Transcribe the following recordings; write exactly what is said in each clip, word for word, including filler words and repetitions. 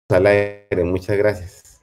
al aire. Muchas gracias.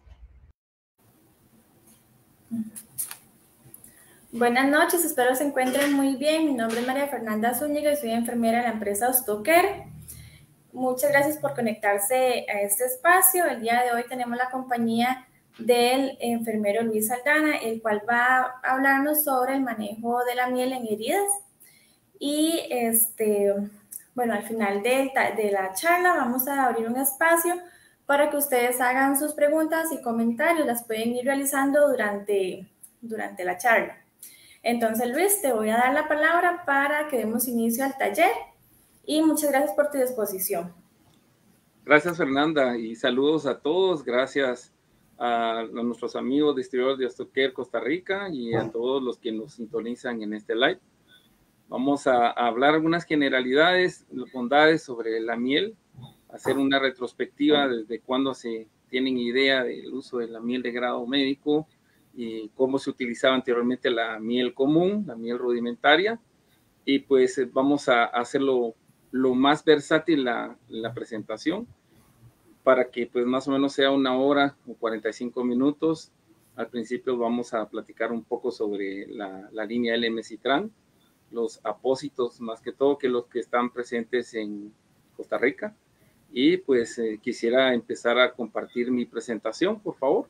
Buenas noches, espero se encuentren muy bien. Mi nombre es María Fernanda Zúñiga y soy enfermera de la empresa Ostocare. Muchas gracias por conectarse a este espacio. El día de hoy tenemos la compañía del enfermero Luis Aldana, el cual va a hablarnos sobre el manejo de la miel en heridas. Y este, bueno, al final de, de la charla vamos a abrir un espacio para que ustedes hagan sus preguntas y comentarios. Las pueden ir realizando durante, durante la charla. Entonces, Luis, te voy a dar la palabra para que demos inicio al taller y muchas gracias por tu disposición. Gracias, Fernanda, y saludos a todos. Gracias a, a nuestros amigos distribuidores de Ostocare Costa Rica y a todos los que nos sintonizan en este live. Vamos a, a hablar algunas generalidades, bondades sobre la miel, hacer una retrospectiva desde cuándo se tienen idea del uso de la miel de grado médico y cómo se utilizaba anteriormente la miel común, la miel rudimentaria, y pues vamos a hacerlo lo más versátil la, la presentación para que pues más o menos sea una hora o cuarenta y cinco minutos. Al principio vamos a platicar un poco sobre la, la línea L M Citran, los apósitos más que todo, que los que están presentes en Costa Rica. Y pues eh, quisiera empezar a compartir mi presentación, por favor.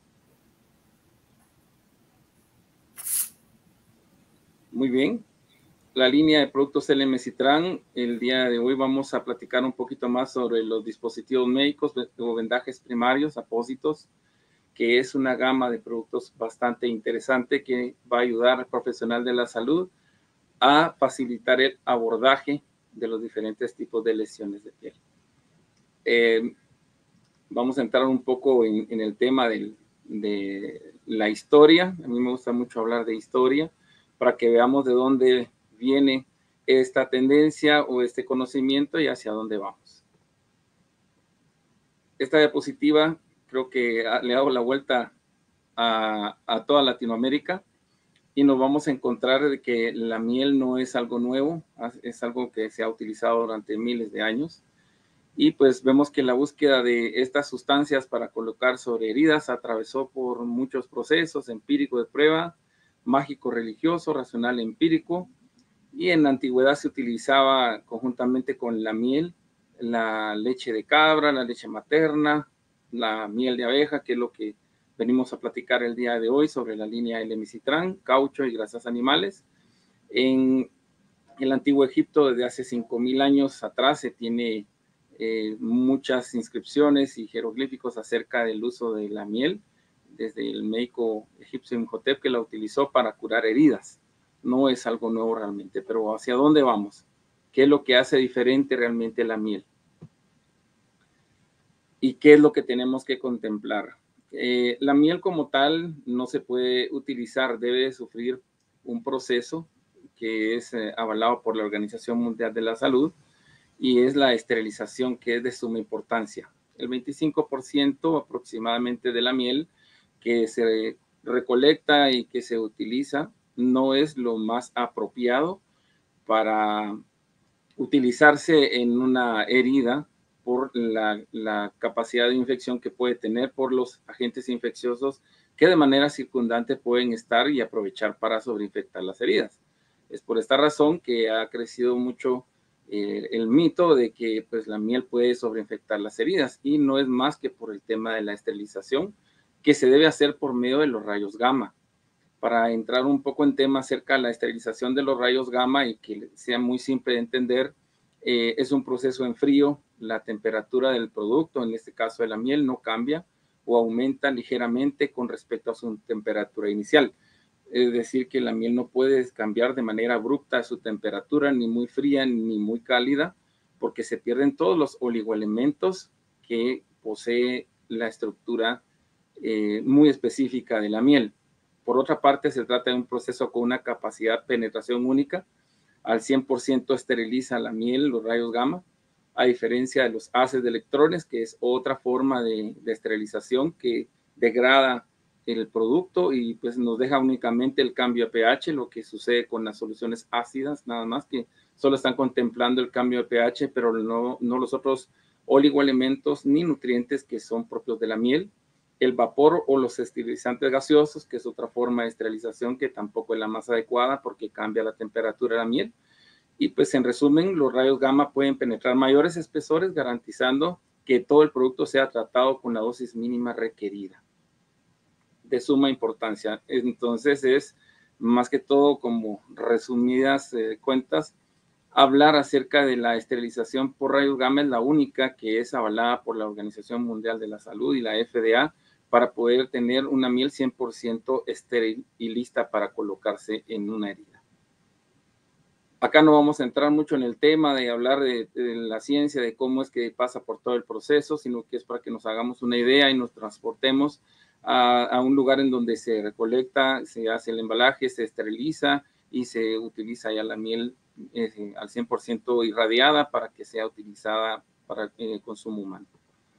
Muy bien. La línea de productos L M Citran, el día de hoy vamos a platicar un poquito más sobre los dispositivos médicos o vendajes primarios, apósitos, que es una gama de productos bastante interesante que va a ayudar al profesional de la salud a facilitar el abordaje de los diferentes tipos de lesiones de piel. Eh, vamos a entrar un poco en, en el tema del, de la historia. A mí me gusta mucho hablar de historia para que veamos de dónde viene esta tendencia o este conocimiento y hacia dónde vamos. Esta diapositiva creo que le ha dado la vuelta a, a toda Latinoamérica y nos vamos a encontrar de que la miel no es algo nuevo, es algo que se ha utilizado durante miles de años. Y pues vemos que la búsqueda de estas sustancias para colocar sobre heridas atravesó por muchos procesos: empírico de prueba, mágico religioso, racional empírico, y en la antigüedad se utilizaba conjuntamente con la miel, la leche de cabra, la leche materna, la miel de abeja, que es lo que venimos a platicar el día de hoy sobre la línea L M Citran, caucho y grasas animales. En el antiguo Egipto, desde hace cinco mil años atrás, se tiene eh, muchas inscripciones y jeroglíficos acerca del uso de la miel, desde el médico egipcio Imhotep, que la utilizó para curar heridas. No es algo nuevo realmente, pero ¿hacia dónde vamos? ¿Qué es lo que hace diferente realmente la miel? ¿Y qué es lo que tenemos que contemplar? Eh, la miel como tal no se puede utilizar, debe sufrir un proceso que es eh, avalado por la Organización Mundial de la Salud, y es la esterilización, que es de suma importancia. El veinticinco por ciento aproximadamente de la miel que se recolecta y que se utiliza no es lo más apropiado para utilizarse en una herida por la, la capacidad de infección que puede tener por los agentes infecciosos que de manera circundante pueden estar y aprovechar para sobreinfectar las heridas. Es por esta razón que ha crecido mucho eh, el mito de que pues, la miel puede sobreinfectar las heridas, y no es más que por el tema de la esterilización, que se debe hacer por medio de los rayos gamma. Para entrar un poco en tema acerca de la esterilización de los rayos gamma y que sea muy simple de entender, eh, es un proceso en frío. La temperatura del producto, en este caso de la miel, no cambia o aumenta ligeramente con respecto a su temperatura inicial. Es decir, que la miel no puede cambiar de manera abrupta su temperatura, ni muy fría ni muy cálida, porque se pierden todos los oligoelementos que posee la estructura eh, muy específica de la miel. Por otra parte, se trata de un proceso con una capacidad de penetración única. Al cien por ciento esteriliza la miel, los rayos gamma, a diferencia de los haces de electrones, que es otra forma de, de esterilización que degrada el producto y pues nos deja únicamente el cambio de pH, lo que sucede con las soluciones ácidas, nada más, que solo están contemplando el cambio de pH, pero no, no los otros oligoelementos ni nutrientes que son propios de la miel, el vapor o los esterilizantes gaseosos, que es otra forma de esterilización que tampoco es la más adecuada porque cambia la temperatura de la miel. Y pues en resumen, los rayos gamma pueden penetrar mayores espesores, garantizando que todo el producto sea tratado con la dosis mínima requerida. De suma importancia. Entonces es más que todo, como resumidas eh, cuentas, hablar acerca de la esterilización por rayos gamma es la única que es avalada por la Organización Mundial de la Salud y la F D A para poder tener una miel cien por ciento estéril y lista para colocarse en una herida. Acá no vamos a entrar mucho en el tema de hablar de, de la ciencia, de cómo es que pasa por todo el proceso, sino que es para que nos hagamos una idea y nos transportemos a, a un lugar en donde se recolecta, se hace el embalaje, se esteriliza y se utiliza ya la miel eh, al cien por ciento irradiada para que sea utilizada para eh, consumo humano.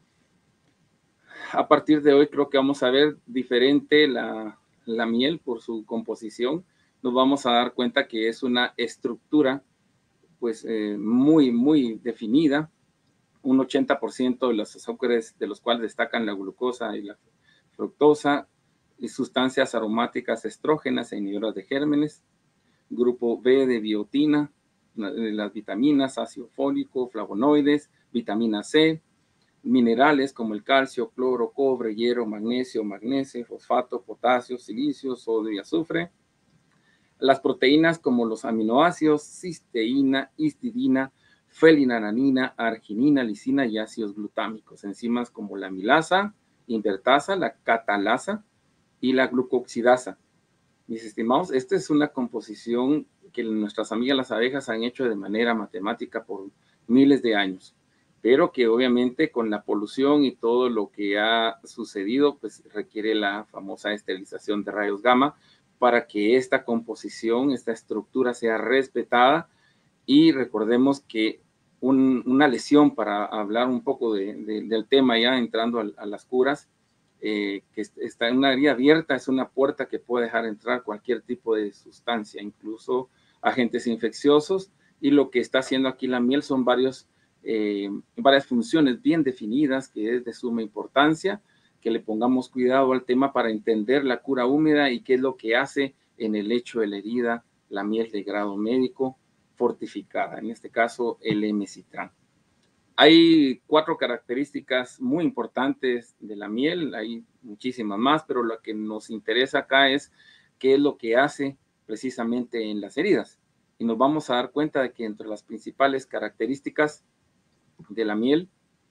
A partir de hoy creo que vamos a ver diferente la, la miel por su composición. Nos vamos a dar cuenta que es una estructura pues eh, muy, muy definida. Un ochenta por ciento de los azúcares, de los cuales destacan la glucosa y la fructosa, y sustancias aromáticas estrógenas e inhibidoras de gérmenes. Grupo B de biotina, las vitaminas, ácido fólico, flavonoides, vitamina C, minerales como el calcio, cloro, cobre, hierro, magnesio, magnesio, fosfato, potasio, silicio, sodio y azufre. Las proteínas como los aminoácidos, cisteína, histidina, fenilalanina, arginina, lisina y ácidos glutámicos. Enzimas como la amilasa, invertasa, la catalasa y la glucoxidasa. Mis estimados, esta es una composición que nuestras amigas las abejas han hecho de manera matemática por miles de años, pero que obviamente con la polución y todo lo que ha sucedido, pues requiere la famosa esterilización de rayos gamma para que esta composición, esta estructura sea respetada. Y recordemos que un, una lesión, para hablar un poco de, de, del tema ya entrando a, a las curas, eh, que está en una herida abierta, es una puerta que puede dejar entrar cualquier tipo de sustancia, incluso agentes infecciosos, y lo que está haciendo aquí la miel son varios, eh, varias funciones bien definidas, que es de suma importancia que le pongamos cuidado al tema para entender la cura húmeda y qué es lo que hace en el lecho de la herida la miel de grado médico fortificada, en este caso el M-Citran. Hay cuatro características muy importantes de la miel, hay muchísimas más, pero lo que nos interesa acá es qué es lo que hace precisamente en las heridas. Y nos vamos a dar cuenta de que entre las principales características de la miel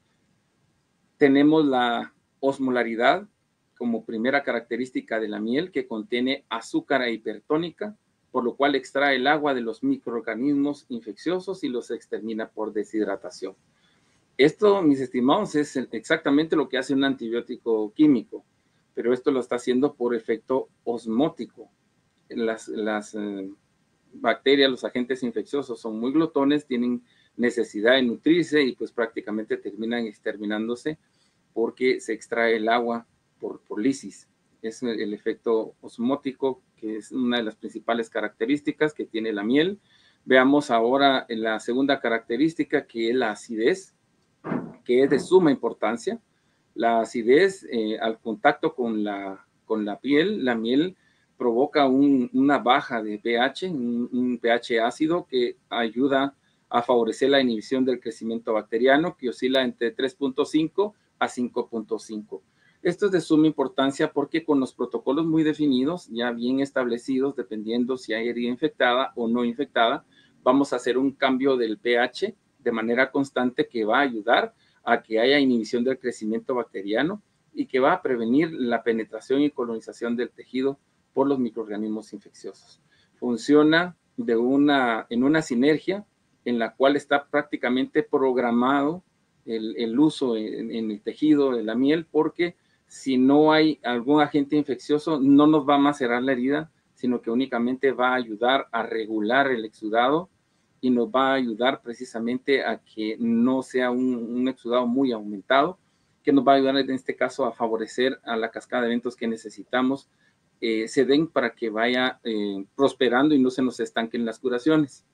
tenemos la osmolaridad como primera característica de la miel, que contiene azúcar hipertónica, por lo cual extrae el agua de los microorganismos infecciosos y los extermina por deshidratación. Esto, mis estimados, es exactamente lo que hace un antibiótico químico, pero esto lo está haciendo por efecto osmótico. Las, las eh, bacterias, los agentes infecciosos son muy glotones, tienen necesidad de nutrirse y pues prácticamente terminan exterminándose porque se extrae el agua por, por lisis. Es el efecto osmótico, que es una de las principales características que tiene la miel. Veamos ahora la segunda característica, que es la acidez, que es de suma importancia. La acidez, eh, al contacto con la, con la piel, la miel provoca un, una baja de pH, un, un pH ácido que ayuda a favorecer la inhibición del crecimiento bacteriano, que oscila entre tres punto cinco a cinco punto cinco. Esto es de suma importancia porque con los protocolos muy definidos, ya bien establecidos, dependiendo si hay herida infectada o no infectada, vamos a hacer un cambio del pH de manera constante que va a ayudar a que haya inhibición del crecimiento bacteriano y que va a prevenir la penetración y colonización del tejido por los microorganismos infecciosos. Funciona de una, en una sinergia en la cual está prácticamente programado el, el uso en, en el tejido de la miel, porque si no hay algún agente infeccioso, no nos va a macerar la herida, sino que únicamente va a ayudar a regular el exudado y nos va a ayudar precisamente a que no sea un, un exudado muy aumentado, que nos va a ayudar en este caso a favorecer a la cascada de eventos que necesitamos eh, se den para que vaya eh, prosperando y no se nos estanquen las curaciones.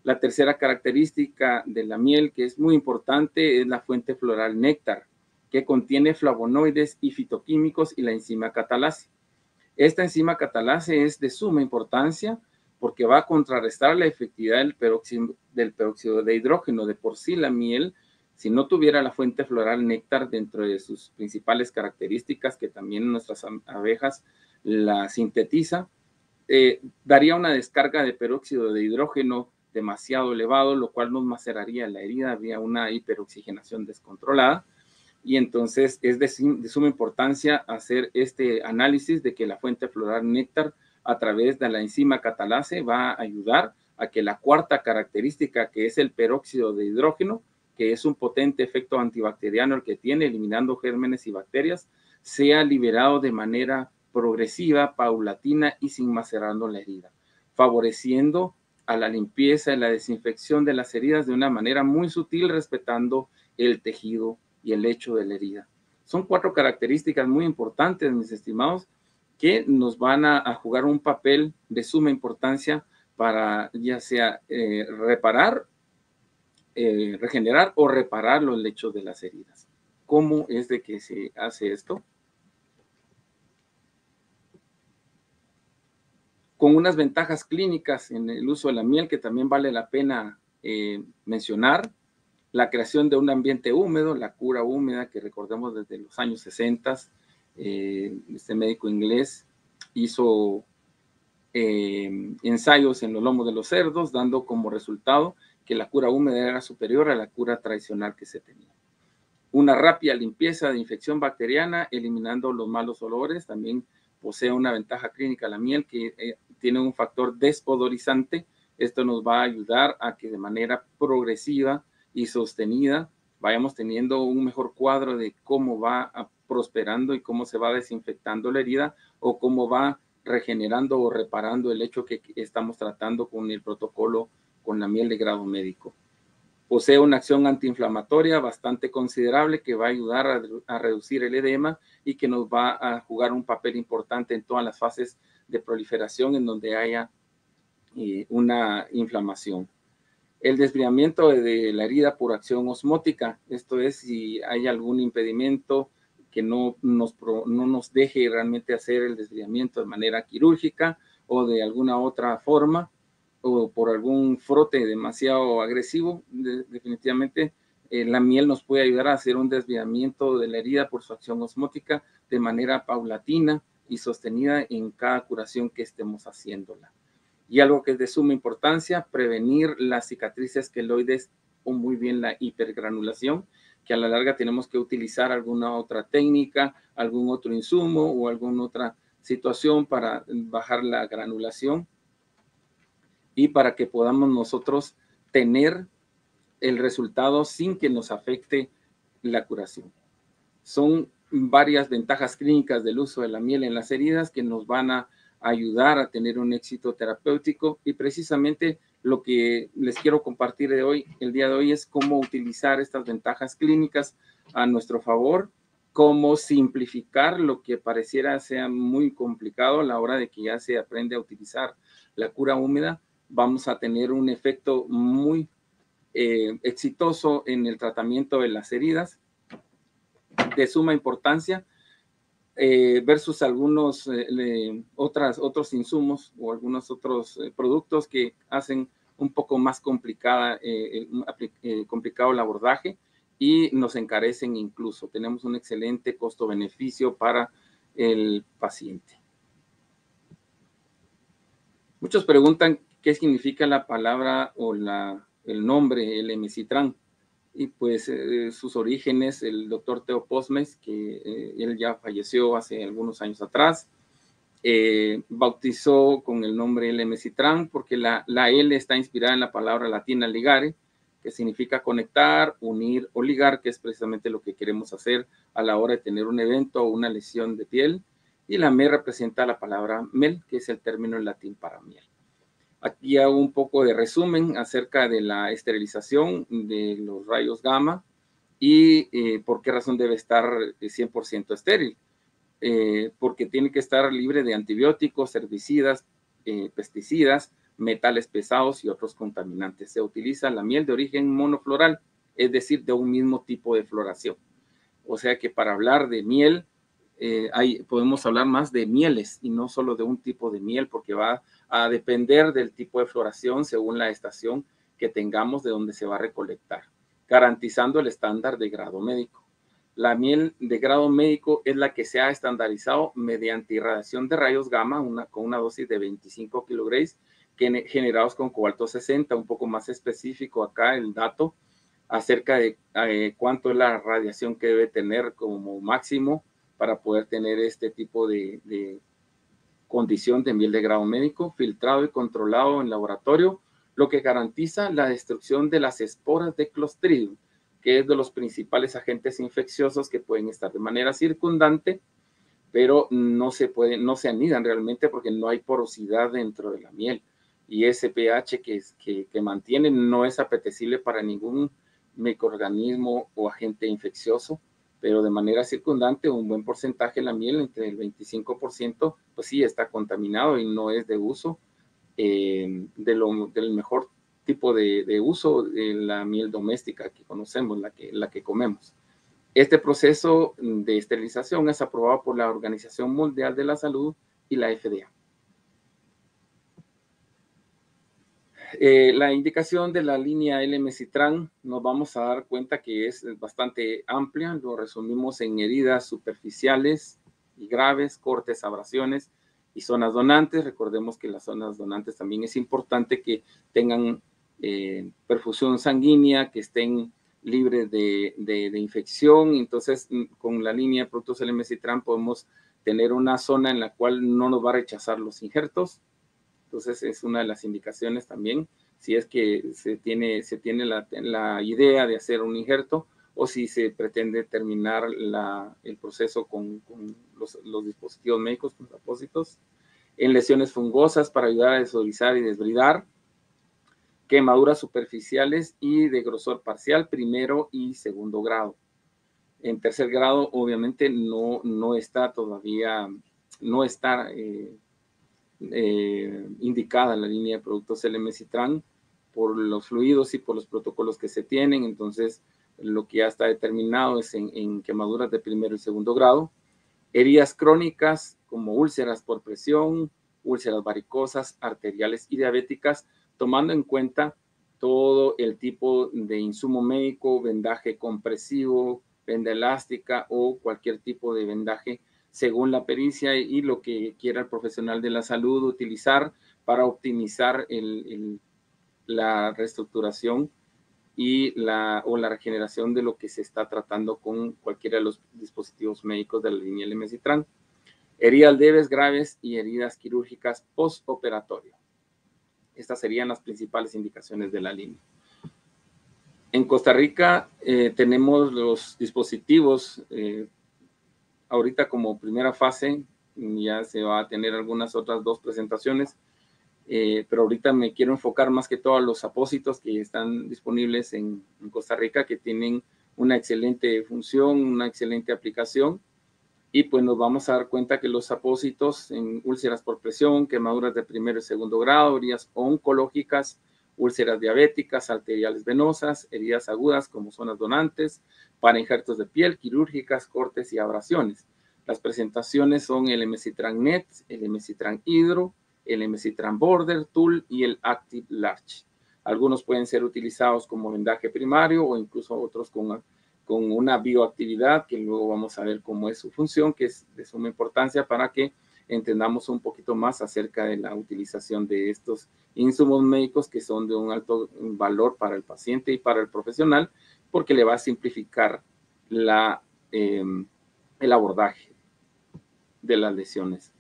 La tercera característica de la miel, que es muy importante, es la fuente floral néctar, que contiene flavonoides y fitoquímicos y la enzima catalasa. Esta enzima catalasa es de suma importancia porque va a contrarrestar la efectividad del peróxido, del peróxido de hidrógeno. De por sí la miel, si no tuviera la fuente floral néctar dentro de sus principales características, que también nuestras abejas la sintetizan, eh, daría una descarga de peróxido de hidrógeno demasiado elevado, lo cual nos maceraría la herida, habría una hiperoxigenación descontrolada. Y entonces es de, de suma importancia hacer este análisis de que la fuente floral néctar a través de la enzima catalasa va a ayudar a que la cuarta característica, que es el peróxido de hidrógeno, que es un potente efecto antibacteriano el que tiene, eliminando gérmenes y bacterias, sea liberado de manera progresiva, paulatina y sin macerando la herida, favoreciendo a la limpieza y la desinfección de las heridas de una manera muy sutil, respetando el tejido y el hecho de la herida. Son cuatro características muy importantes, mis estimados, que nos van a, a jugar un papel de suma importancia para ya sea eh, reparar, eh, regenerar o reparar los lechos de las heridas. ¿Cómo es de que se hace esto? Con unas ventajas clínicas en el uso de la miel que también vale la pena eh, mencionar. La creación de un ambiente húmedo, la cura húmeda, que recordemos desde los años sesenta, eh, este médico inglés hizo eh, ensayos en los lomos de los cerdos, dando como resultado que la cura húmeda era superior a la cura tradicional que se tenía. Una rápida limpieza de infección bacteriana, eliminando los malos olores. También posee una ventaja clínica la miel, que eh, tiene un factor desodorizante. Esto nos va a ayudar a que de manera progresiva y sostenida vayamos teniendo un mejor cuadro de cómo va prosperando y cómo se va desinfectando la herida o cómo va regenerando o reparando el hecho que estamos tratando con el protocolo con la miel de grado médico. Posee una acción antiinflamatoria bastante considerable que va a ayudar a, a reducir el edema y que nos va a jugar un papel importante en todas las fases de proliferación en donde haya eh, una inflamación. El desviamiento de la herida por acción osmótica, esto es si hay algún impedimento que no nos, no nos deje realmente hacer el desviamiento de manera quirúrgica o de alguna otra forma, o por algún frote demasiado agresivo, de, definitivamente eh, la miel nos puede ayudar a hacer un desviamiento de la herida por su acción osmótica de manera paulatina y sostenida en cada curación que estemos haciéndola. Y algo que es de suma importancia, prevenir las cicatrices queloides o muy bien la hipergranulación, que a la larga tenemos que utilizar alguna otra técnica, algún otro insumo o alguna otra situación para bajar la granulación y para que podamos nosotros tener el resultado sin que nos afecte la curación. Son varias ventajas clínicas del uso de la miel en las heridas que nos van a ayudar a tener un éxito terapéutico, y precisamente lo que les quiero compartir de hoy, el día de hoy, es cómo utilizar estas ventajas clínicas a nuestro favor, cómo simplificar lo que pareciera sea muy complicado a la hora de que ya se aprende a utilizar la cura húmeda. Vamos a tener un efecto muy eh, exitoso en el tratamiento de las heridas, de suma importancia. Eh, versus algunos eh, otras, otros insumos o algunos otros eh, productos que hacen un poco más complicada, eh, eh, complicado el abordaje y nos encarecen incluso. Tenemos un excelente costo-beneficio para el paciente. Muchos preguntan qué significa la palabra o la, el nombre, el L-Mesitran. Y pues eh, sus orígenes, el doctor Theo Posmes, que eh, él ya falleció hace algunos años atrás, eh, bautizó con el nombre L-Mesitran porque la, la L está inspirada en la palabra latina ligare, que significa conectar, unir o ligar, que es precisamente lo que queremos hacer a la hora de tener un evento o una lesión de piel, y la M representa la palabra mel, que es el término en latín para miel. Aquí hago un poco de resumen acerca de la esterilización de los rayos gamma y eh, por qué razón debe estar cien por ciento estéril. Eh, porque tiene que estar libre de antibióticos, herbicidas, eh, pesticidas, metales pesados y otros contaminantes. Se utiliza la miel de origen monofloral, es decir, de un mismo tipo de floración. O sea que para hablar de miel, eh, hay, podemos hablar más de mieles y no solo de un tipo de miel, porque va a depender del tipo de floración según la estación que tengamos de donde se va a recolectar, garantizando el estándar de grado médico. La miel de grado médico es la que se ha estandarizado mediante irradiación de rayos gamma una, con una dosis de veinticinco kilogramos generados con cobalto sesenta, un poco más específico acá el dato acerca de eh, cuánto es la radiación que debe tener como máximo para poder tener este tipo de, de condición de miel de grado médico, filtrado y controlado en laboratorio, lo que garantiza la destrucción de las esporas de Clostridium, que es de los principales agentes infecciosos que pueden estar de manera circundante, pero no se pueden, no se anidan realmente porque no hay porosidad dentro de la miel. Y ese pH que, que, que mantiene no es apetecible para ningún microorganismo o agente infeccioso, pero de manera circundante un buen porcentaje de la miel, entre el veinticinco por ciento, pues sí está contaminado y no es de uso eh, de lo, del mejor tipo de, de uso de la miel doméstica que conocemos, la que, la que comemos. Este proceso de esterilización es aprobado por la Organización Mundial de la Salud y la F D A. Eh, la indicación de la línea L-Mesitran nos vamos a dar cuenta que es bastante amplia. Lo resumimos en heridas superficiales y graves, cortes, abrasiones y zonas donantes. Recordemos que las zonas donantes también es importante que tengan eh, perfusión sanguínea, que estén libres de, de, de infección. Entonces, con la línea de productos L-Mesitran podemos tener una zona en la cual no nos va a rechazar los injertos. Entonces, es una de las indicaciones también, si es que se tiene, se tiene la, la idea de hacer un injerto o si se pretende terminar la, el proceso con, con los, los dispositivos médicos, con apósitos. En lesiones fungosas para ayudar a desodorizar y desbridar. Quemaduras superficiales y de grosor parcial, primero y segundo grado. En tercer grado, obviamente, no, no está todavía, no está... Eh, Eh, indicada la línea de productos L-Mesitran por los fluidos y por los protocolos que se tienen. Entonces, lo que ya está determinado es en, en quemaduras de primero y segundo grado, heridas crónicas como úlceras por presión, úlceras varicosas, arteriales y diabéticas, tomando en cuenta todo el tipo de insumo médico, vendaje compresivo, venda elástica o cualquier tipo de vendaje según la pericia y lo que quiera el profesional de la salud utilizar para optimizar el, el, la reestructuración y la, o la regeneración de lo que se está tratando con cualquiera de los dispositivos médicos de la línea L-Mesitran. Heridas leves, graves y heridas quirúrgicas postoperatorio. Estas serían las principales indicaciones de la línea. En Costa Rica eh, tenemos los dispositivos eh, ahorita como primera fase, ya se va a tener algunas otras dos presentaciones, eh, pero ahorita me quiero enfocar más que todo a los apósitos que están disponibles en, en Costa Rica, que tienen una excelente función, una excelente aplicación, y pues nos vamos a dar cuenta que los apósitos en úlceras por presión, quemaduras de primero y segundo grado, heridas oncológicas, úlceras diabéticas, arteriales venosas, heridas agudas como zonas donantes, para injertos de piel, quirúrgicas, cortes y abrasiones. Las presentaciones son el L-Mesitran Net, el L-Mesitran Hydro, el L-Mesitran Border Tool y el Active Large. Algunos pueden ser utilizados como vendaje primario o incluso otros con, con una bioactividad, que luego vamos a ver cómo es su función, que es de suma importancia para que entendamos un poquito más acerca de la utilización de estos insumos médicos que son de un alto valor para el paciente y para el profesional, porque le va a simplificar la, eh, el abordaje de las lesiones.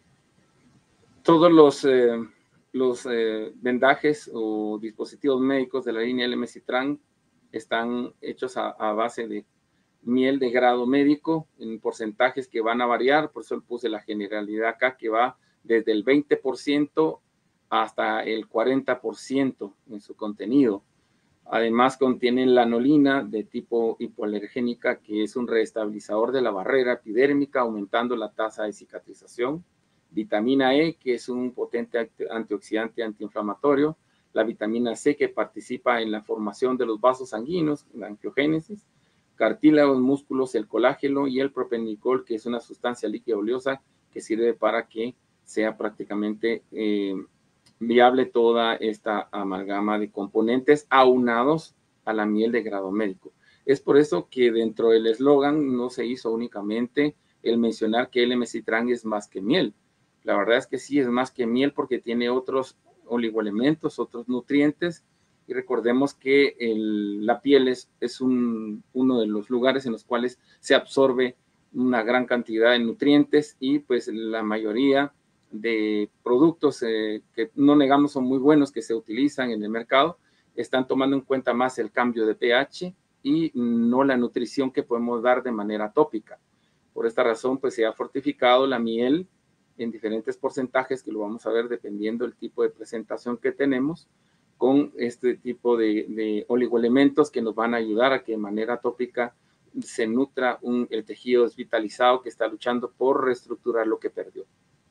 Todos los, eh, los eh, vendajes o dispositivos médicos de la línea L-Mesitran están hechos a, a base de miel de grado médico en porcentajes que van a variar, por eso le puse la generalidad acá, que va desde el veinte por ciento hasta el cuarenta por ciento en su contenido. Además contienen lanolina de tipo hipoalergénica, que es un reestabilizador de la barrera epidérmica, aumentando la tasa de cicatrización. vitamina E, que es un potente antioxidante antiinflamatorio, la vitamina C, que participa en la formación de los vasos sanguíneos, la angiogénesis, cartílagos, músculos, el colágeno y el propenicol, que es una sustancia líquida oleosa que sirve para que sea prácticamente eh, viable toda esta amalgama de componentes aunados a la miel de grado médico. Es por eso que dentro del eslogan no se hizo únicamente el mencionar que el L-Mesitran es más que miel. La verdad es que sí es más que miel porque tiene otros oligoelementos, otros nutrientes, y recordemos que el, la piel es, es un, uno de los lugares en los cuales se absorbe una gran cantidad de nutrientes, y pues la mayoría de productos eh, que no negamos son muy buenos, que se utilizan en el mercado, están tomando en cuenta más el cambio de pH y no la nutrición que podemos dar de manera tópica. Por esta razón, pues se ha fortificado la miel en diferentes porcentajes, que lo vamos a ver dependiendo del tipo de presentación que tenemos, con este tipo de, de oligoelementos que nos van a ayudar a que de manera tópica se nutra un, el tejido desvitalizado que está luchando por reestructurar lo que perdió.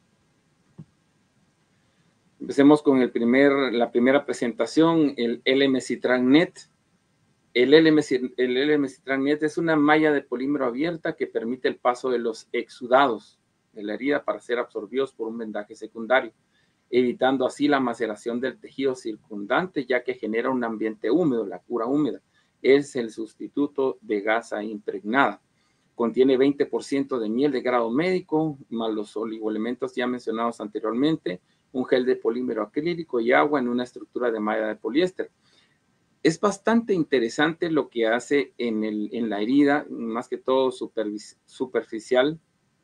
Empecemos con el primer, la primera presentación, el L-Mesitran Net. El L-Mesitran Net es una malla de polímero abierta que permite el paso de los exudados de la herida para ser absorbidos por un vendaje secundario, evitando así la maceración del tejido circundante, ya que genera un ambiente húmedo, la cura húmeda. Es el sustituto de gasa impregnada. Contiene veinte por ciento de miel de grado médico, más los oligoelementos ya mencionados anteriormente, un gel de polímero acrílico y agua en una estructura de malla de poliéster. Es bastante interesante lo que hace en, el, en la herida, más que todo superficial,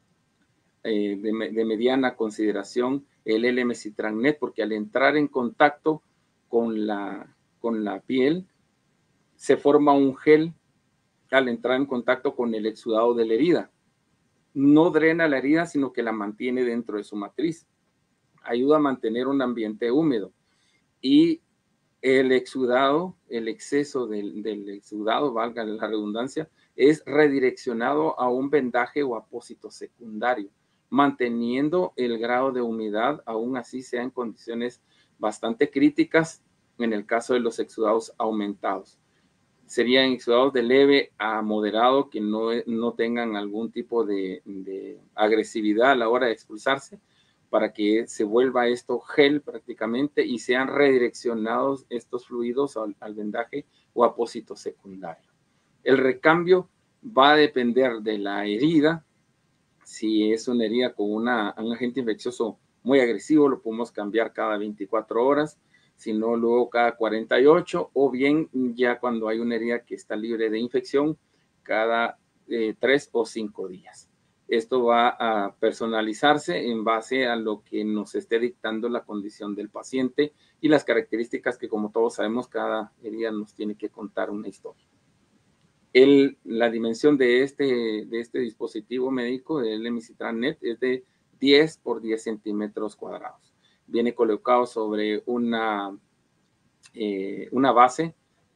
eh, de, de mediana consideración, el L-Mesitran Net, porque al entrar en contacto con la, con la piel, se forma un gel al entrar en contacto con el exudado de la herida. No drena la herida, sino que la mantiene dentro de su matriz. Ayuda a mantener un ambiente húmedo. Y el exudado, el exceso del, del exudado, valga la redundancia, es redireccionado a un vendaje o apósito secundario, manteniendo el grado de humedad, aún así sea en condiciones bastante críticas en el caso de los exudados aumentados. Serían exudados de leve a moderado que no, no tengan algún tipo de, de agresividad a la hora de expulsarse, para que se vuelva esto gel prácticamente y sean redireccionados estos fluidos al, al vendaje o apósito secundario. El recambio va a depender de la herida. Si es una herida con una, un agente infeccioso muy agresivo, lo podemos cambiar cada veinticuatro horas, si no, luego cada cuarenta y ocho, o bien ya cuando hay una herida que está libre de infección, cada eh, tres o cinco días. Esto va a personalizarse en base a lo que nos esté dictando la condición del paciente y las características que, como todos sabemos, cada herida nos tiene que contar una historia. El, la dimensión de este, de este dispositivo médico, el L-Mesitran Net, es de diez por diez centímetros cuadrados. Viene colocado sobre una, eh, una base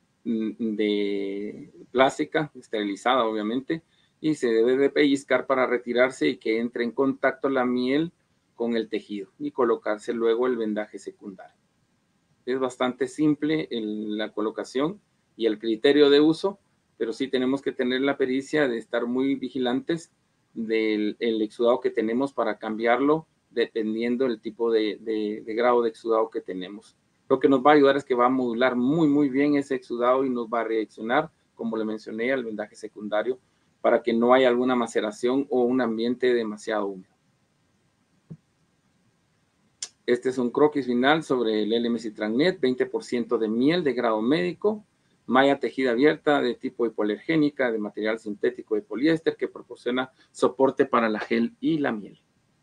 de plástica, esterilizada obviamente, y se debe de pellizcar para retirarse y que entre en contacto la miel con el tejido y colocarse luego el vendaje secundario. Es bastante simple el, la colocación y el criterio de uso, pero sí tenemos que tener la pericia de estar muy vigilantes del el exudado que tenemos para cambiarlo dependiendo del tipo de, de, de grado de exudado que tenemos. Lo que nos va a ayudar es que va a modular muy, muy bien ese exudado y nos va a reaccionar, como le mencioné, al vendaje secundario, para que no haya alguna maceración o un ambiente demasiado húmedo. Este es un croquis final sobre el L-Mesitran Net, veinte por ciento de miel de grado médico, malla tejida abierta de tipo hipoalergénica, de material sintético de poliéster, que proporciona soporte para la gel y la miel.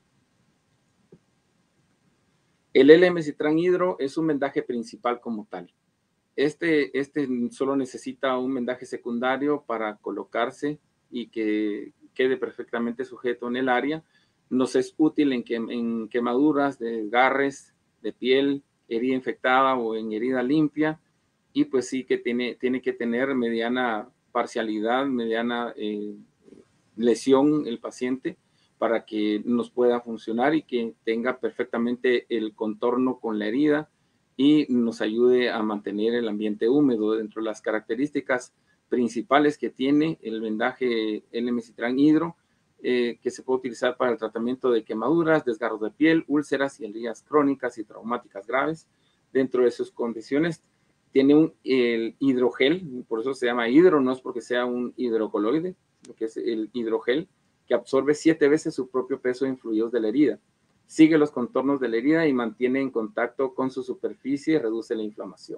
El L-Mesitran Hidro es un vendaje principal como tal. Este, este solo necesita un vendaje secundario para colocarse y que quede perfectamente sujeto en el área. Nos es útil en, que, en quemaduras de garres, de piel, herida infectada o en herida limpia. Y pues sí que tiene, tiene que tener mediana parcialidad, mediana eh, lesión el paciente para que nos pueda funcionar y que tenga perfectamente el contorno con la herida y nos ayude a mantener el ambiente húmedo. Dentro de las características principales que tiene el vendaje L-Mesitran Hydro, eh, que se puede utilizar para el tratamiento de quemaduras, desgarros de piel, úlceras y heridas crónicas y traumáticas graves. Dentro de sus condiciones tiene un el hidrogel, por eso se llama hidro, no es porque sea un hidrocoloide, lo que es el hidrogel, que absorbe siete veces su propio peso en fluidos de la herida. Sigue los contornos de la herida y mantiene en contacto con su superficie y reduce la inflamación.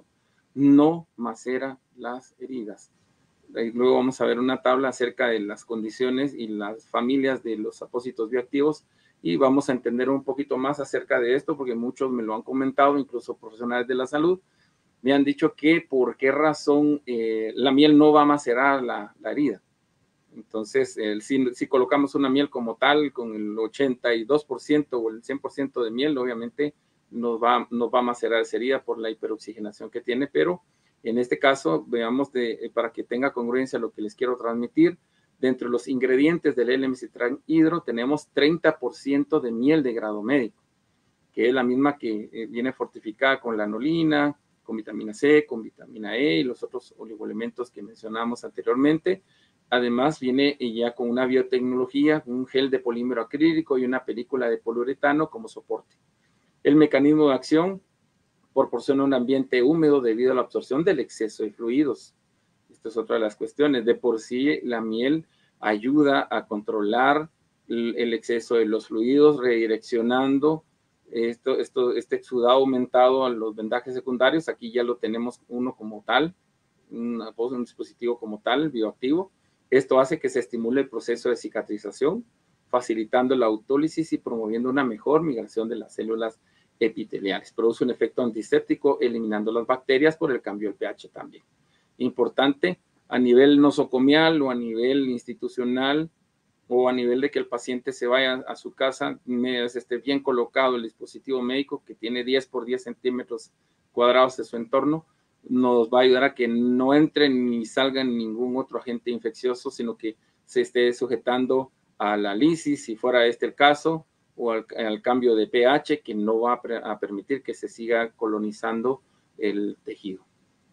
No macera las heridas. Y luego vamos a ver una tabla acerca de las condiciones y las familias de los apósitos bioactivos y vamos a entender un poquito más acerca de esto porque muchos me lo han comentado, incluso profesionales de la salud, me han dicho que por qué razón eh, la miel no va a macerar la, la herida. Entonces, el, si, si colocamos una miel como tal, con el ochenta y dos por ciento o el cien por ciento de miel, obviamente nos va, nos va a macerar esa herida por la hiperoxigenación que tiene, pero en este caso, veamos de, para que tenga congruencia lo que les quiero transmitir, dentro de los ingredientes del L-Mesitran Hydro tenemos treinta por ciento de miel de grado médico, que es la misma que eh, viene fortificada con lanolina, con vitamina C, con vitamina E y los otros oligoelementos que mencionamos anteriormente. Además, viene ya con una biotecnología, un gel de polímero acrílico y una película de poliuretano como soporte. El mecanismo de acción proporciona un ambiente húmedo debido a la absorción del exceso de fluidos. Esta es otra de las cuestiones. De por sí, la miel ayuda a controlar el exceso de los fluidos, redireccionando esto, esto, este exudado aumentado a los vendajes secundarios. Aquí ya lo tenemos uno como tal, un, un dispositivo como tal, bioactivo. Esto hace que se estimule el proceso de cicatrización, facilitando la autólisis y promoviendo una mejor migración de las células epiteliales. Produce un efecto antiséptico, eliminando las bacterias por el cambio del pH también. Importante, a nivel nosocomial o a nivel institucional o a nivel de que el paciente se vaya a su casa, esté bien colocado el dispositivo médico que tiene diez por diez centímetros cuadrados de su entorno, nos va a ayudar a que no entre ni salga ningún otro agente infeccioso, sino que se esté sujetando a la lisis, si fuera este el caso, o al, al cambio de pH, que no va a, a permitir que se siga colonizando el tejido.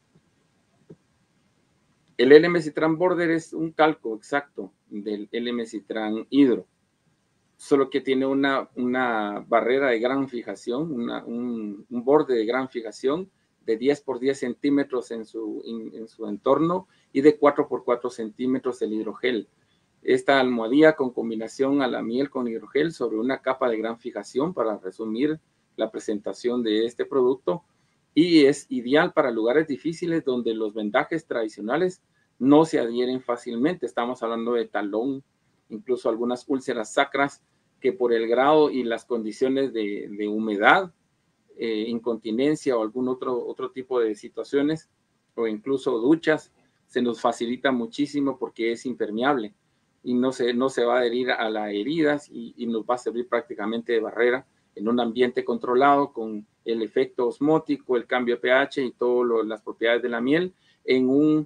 El L-Mesitran Border es un calco exacto del L-Mesitran Hydro, solo que tiene una, una barrera de gran fijación, una, un, un borde de gran fijación de diez por diez centímetros en su, en, en su entorno y de cuatro por cuatro centímetros el hidrogel. Esta almohadilla con combinación a la miel con hidrogel sobre una capa de gran fijación, para resumir la presentación de este producto, y es ideal para lugares difíciles donde los vendajes tradicionales no se adhieren fácilmente. Estamos hablando de talón, incluso algunas úlceras sacras que por el grado y las condiciones de, de humedad, eh, incontinencia o algún otro, otro tipo de situaciones, o incluso duchas, se nos facilita muchísimo porque es impermeable y no se, no se va a adherir a las heridas y, y nos va a servir prácticamente de barrera en un ambiente controlado con el efecto osmótico, el cambio de pH y todas las propiedades de la miel en un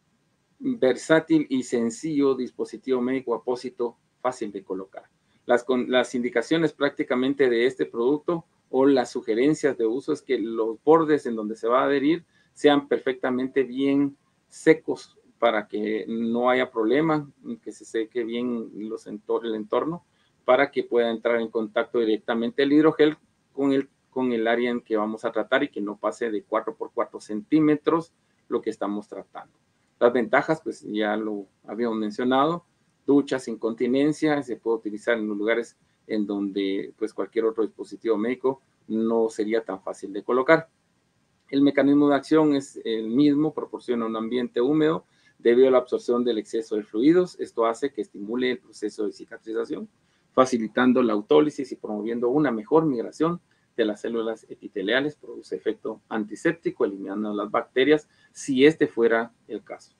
versátil y sencillo dispositivo médico apósito fácil de colocar. Las, con, las indicaciones prácticamente de este producto o las sugerencias de uso es que los bordes en donde se va a adherir sean perfectamente bien secos para que no haya problema, que se seque bien los entor el entorno, para que pueda entrar en contacto directamente el hidrogel con el, con el área en que vamos a tratar y que no pase de cuatro por cuatro centímetros lo que estamos tratando. Las ventajas, pues ya lo habíamos mencionado, duchas, incontinencia, se puede utilizar en los lugares en donde pues cualquier otro dispositivo médico no sería tan fácil de colocar. El mecanismo de acción es el mismo, proporciona un ambiente húmedo debido a la absorción del exceso de fluidos. Esto hace que estimule el proceso de cicatrización, facilitando la autólisis y promoviendo una mejor migración de las células epiteliales. Produce efecto antiséptico, eliminando las bacterias, si este fuera el caso.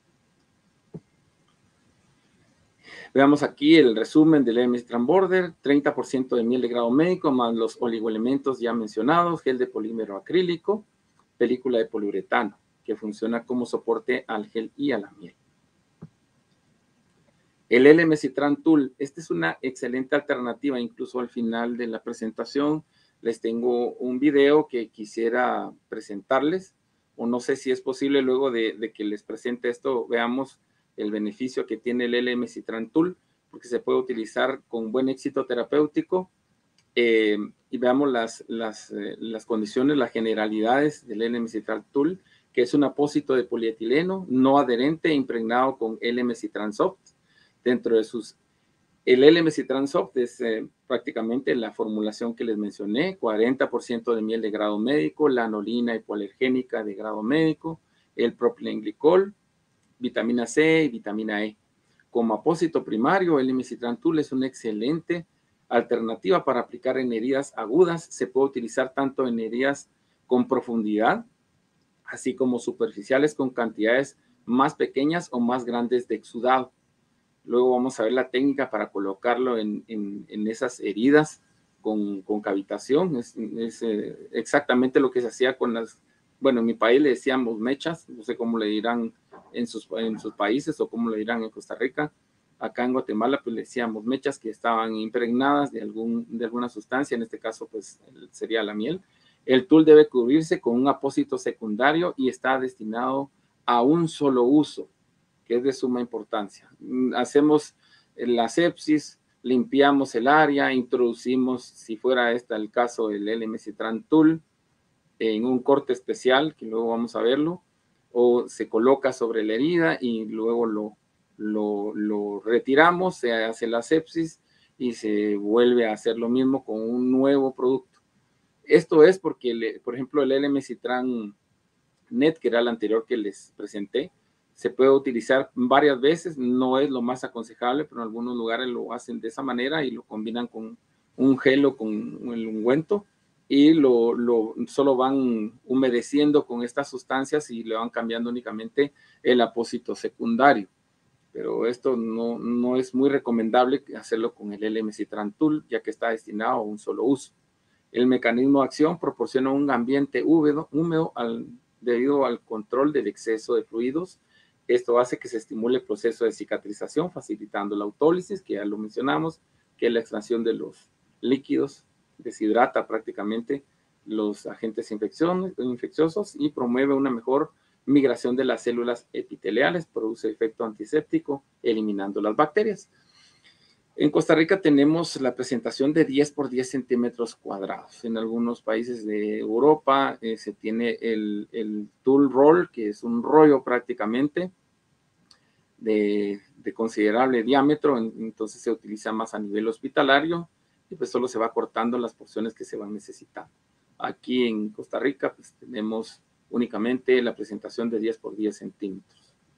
Veamos aquí el resumen del L-Mesitran Border: treinta por ciento de miel de grado médico, más los oligoelementos ya mencionados, gel de polímero acrílico, película de poliuretano, que funciona como soporte al gel y a la miel. El L-Mesitran Tool, esta es una excelente alternativa, incluso al final de la presentación les tengo un video que quisiera presentarles, o no sé si es posible luego de, de que les presente esto, veamos el beneficio que tiene el L-Mesitran Tool, porque se puede utilizar con buen éxito terapéutico, eh, y veamos las, las, eh, las condiciones, las generalidades del L-Mesitran Tool, que es un apósito de polietileno no adherente impregnado con L-Mesitran Soft. Dentro de sus, el L-Mesitran Soft es eh, prácticamente la formulación que les mencioné, cuarenta por ciento de miel de grado médico, lanolina hipoalergénica de grado médico, el propilenglicol, vitamina C y vitamina E. Como apósito primario, el L-Mesitran Tool es una excelente alternativa para aplicar en heridas agudas. Se puede utilizar tanto en heridas con profundidad, así como superficiales con cantidades más pequeñas o más grandes de exudado. Luego vamos a ver la técnica para colocarlo en, en, en esas heridas con, con cavitación. Es, es eh, exactamente lo que se hacía con las, bueno, en mi país le decíamos mechas, no sé cómo le dirán en sus, en sus países o cómo le dirán en Costa Rica. Acá en Guatemala pues le decíamos mechas que estaban impregnadas de, algún, de alguna sustancia, en este caso pues sería la miel. El tool debe cubrirse con un apósito secundario y está destinado a un solo uso, que es de suma importancia. Hacemos la sepsis, limpiamos el área, introducimos, si fuera este el caso, el L-Mesitran Tool en un corte especial, que luego vamos a verlo, o se coloca sobre la herida y luego lo, lo, lo retiramos, se hace la sepsis y se vuelve a hacer lo mismo con un nuevo producto. Esto es porque, por ejemplo, el L-Mesitran Net, que era el anterior que les presenté, se puede utilizar varias veces, no es lo más aconsejable, pero en algunos lugares lo hacen de esa manera y lo combinan con un gel o con el ungüento y lo, lo solo van humedeciendo con estas sustancias y le van cambiando únicamente el apósito secundario. Pero esto no, no es muy recomendable hacerlo con el L-Mesitran Tool, ya que está destinado a un solo uso. El mecanismo de acción proporciona un ambiente húmedo, húmedo al, debido al control del exceso de fluidos. Esto hace que se estimule el proceso de cicatrización, facilitando la autólisis, que ya lo mencionamos, que es la extracción de los líquidos, deshidrata prácticamente los agentes infecciosos y promueve una mejor migración de las células epiteliales, produce efecto antiséptico, eliminando las bacterias. En Costa Rica tenemos la presentación de diez por diez centímetros cuadrados. En algunos países de Europa eh, se tiene el, el tool roll, que es un rollo prácticamente de, de considerable diámetro, entonces se utiliza más a nivel hospitalario y pues solo se va cortando las porciones que se van necesitando. Aquí en Costa Rica pues tenemos únicamente la presentación de diez por diez centímetros.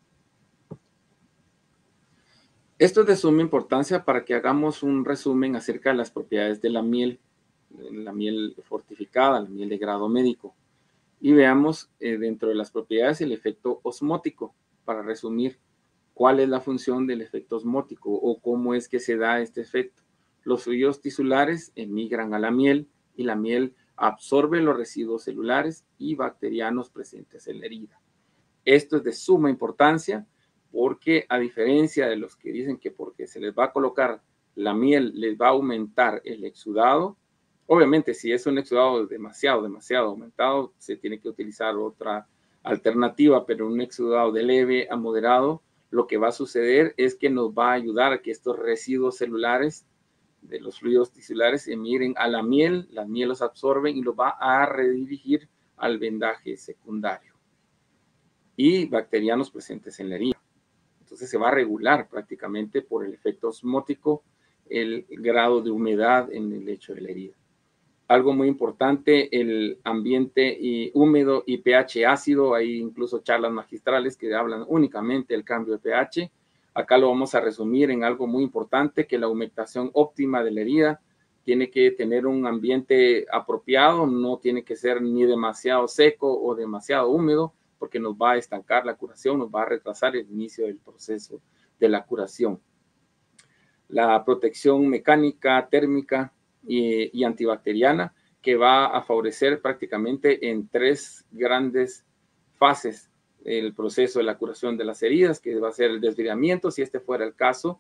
Esto es de suma importancia para que hagamos un resumen acerca de las propiedades de la miel, la miel fortificada, la miel de grado médico. Y veamos eh, dentro de las propiedades el efecto osmótico, para resumir cuál es la función del efecto osmótico o cómo es que se da este efecto. Los fluidos tisulares emigran a la miel y la miel absorbe los residuos celulares y bacterianos presentes en la herida. Esto es de suma importancia, porque a diferencia de los que dicen que porque se les va a colocar la miel les va a aumentar el exudado, obviamente si es un exudado demasiado, demasiado aumentado, se tiene que utilizar otra alternativa, pero un exudado de leve a moderado, lo que va a suceder es que nos va a ayudar a que estos residuos celulares de los fluidos tisulares emigren a la miel, la miel los absorbe y los va a redirigir al vendaje secundario y bacterianos presentes en la herida. Entonces se va a regular prácticamente por el efecto osmótico el grado de humedad en el lecho de la herida. Algo muy importante, el ambiente y húmedo y pH ácido, hay incluso charlas magistrales que hablan únicamente del cambio de pH. Acá lo vamos a resumir en algo muy importante, que la humectación óptima de la herida tiene que tener un ambiente apropiado, no tiene que ser ni demasiado seco o demasiado húmedo, porque nos va a estancar la curación, nos va a retrasar el inicio del proceso de la curación. La protección mecánica, térmica y, y antibacteriana, que va a favorecer prácticamente en tres grandes fases el proceso de la curación de las heridas, que va a ser el desviamiento, si este fuera el caso,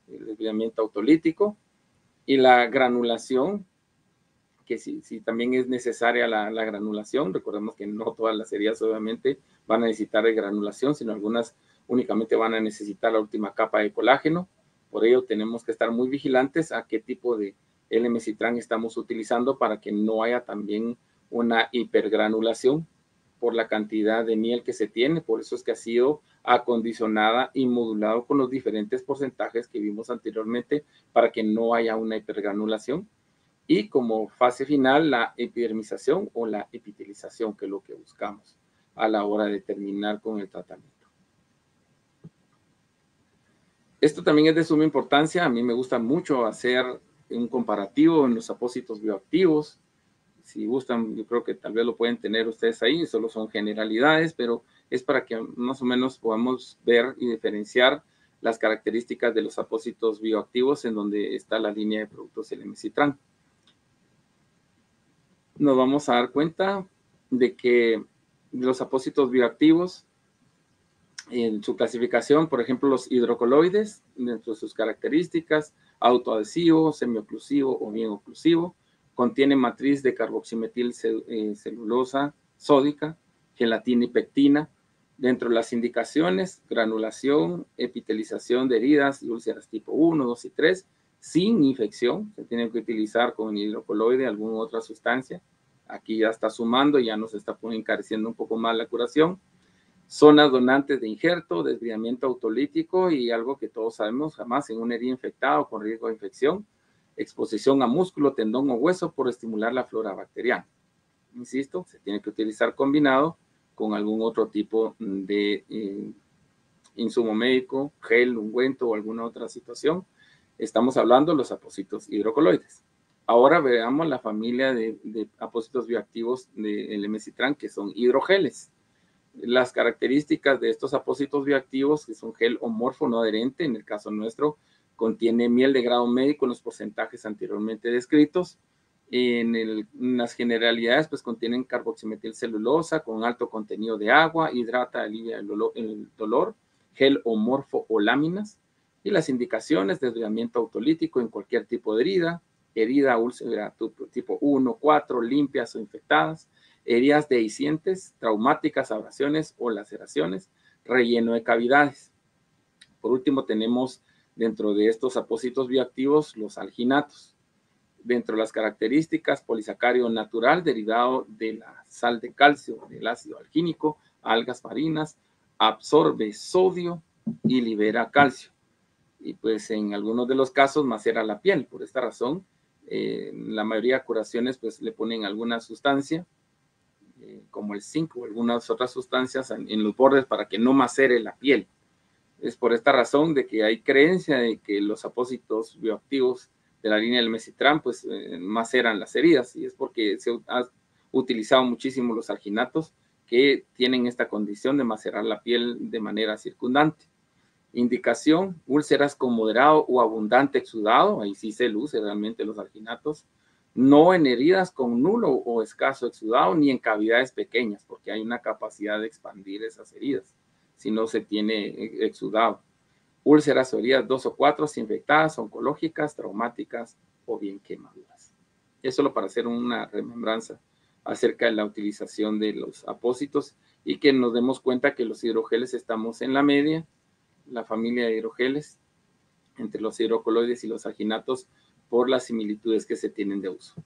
el desviamiento autolítico, y la granulación, que si, si también es necesaria la, la granulación. Recordemos que no todas las heridas obviamente van a necesitar de granulación, sino algunas únicamente van a necesitar la última capa de colágeno. Por ello tenemos que estar muy vigilantes a qué tipo de L-mesitran estamos utilizando para que no haya también una hipergranulación por la cantidad de miel que se tiene. Por eso es que ha sido acondicionada y modulado con los diferentes porcentajes que vimos anteriormente para que no haya una hipergranulación. Y como fase final, la epidermización o la epitelización, que es lo que buscamos a la hora de terminar con el tratamiento. Esto también es de suma importancia. A mí me gusta mucho hacer un comparativo en los apósitos bioactivos. Si gustan, yo creo que tal vez lo pueden tener ustedes ahí, solo son generalidades, pero es para que más o menos podamos ver y diferenciar las características de los apósitos bioactivos en donde está la línea de productos L-mesitran. Nos vamos a dar cuenta de que los apósitos bioactivos, en su clasificación, por ejemplo, los hidrocoloides, dentro de sus características, autoadhesivo, semioclusivo o bien oclusivo, contiene matriz de carboximetil celulosa sódica, gelatina y pectina. Dentro de las indicaciones, granulación, epitelización de heridas y úlceras tipo uno, dos y tres, sin infección. Se tiene que utilizar con hidrocoloide alguna otra sustancia. Aquí ya está sumando, ya nos está encareciendo un poco más la curación. Zonas donantes de injerto, desviamiento autolítico y algo que todos sabemos, jamás en una herida infectada o con riesgo de infección, exposición a músculo, tendón o hueso por estimular la flora bacteriana. Insisto, se tiene que utilizar combinado con algún otro tipo de eh, insumo médico, gel, ungüento o alguna otra situación. Estamos hablando de los apósitos hidrocoloides. Ahora veamos la familia de, de apósitos bioactivos de L-mesitran, que son hidrogeles. Las características de estos apósitos bioactivos, que son gel homorfo no adherente, en el caso nuestro, contiene miel de grado médico en los porcentajes anteriormente descritos. En, el, en las generalidades, pues contienen carboximetilcelulosa con alto contenido de agua, hidrata, alivia el dolor, el dolor, gel homorfo o láminas. Y las indicaciones, desviamiento autolítico en cualquier tipo de herida, herida úlcera tipo uno, cuatro, limpias o infectadas, heridas dehiscentes, traumáticas, abrasiones o laceraciones, relleno de cavidades. Por último, tenemos dentro de estos apósitos bioactivos los alginatos. Dentro de las características, polisacario natural derivado de la sal de calcio, del ácido algínico, algas marinas, absorbe sodio y libera calcio. Y pues en algunos de los casos macera la piel. Por esta razón, eh, la mayoría de curaciones pues le ponen alguna sustancia, eh, como el zinc o algunas otras sustancias en, en los bordes para que no macere la piel. Es por esta razón de que hay creencia de que los apósitos bioactivos de la línea del mesitran pues eh, maceran las heridas, y es porque se ha utilizado muchísimo los alginatos que tienen esta condición de macerar la piel de manera circundante. Indicación, úlceras con moderado o abundante exudado, ahí sí se luce realmente los alginatos, no en heridas con nulo o escaso exudado, ni en cavidades pequeñas, porque hay una capacidad de expandir esas heridas, si no se tiene exudado. Úlceras o heridas dos o cuatro, infectadas, oncológicas, traumáticas o bien quemaduras. Es solo para hacer una remembranza acerca de la utilización de los apósitos y que nos demos cuenta que los hidrogeles estamos en la media, la familia de hidrogeles, entre los hidrocoloides y los alginatos, por las similitudes que se tienen de uso.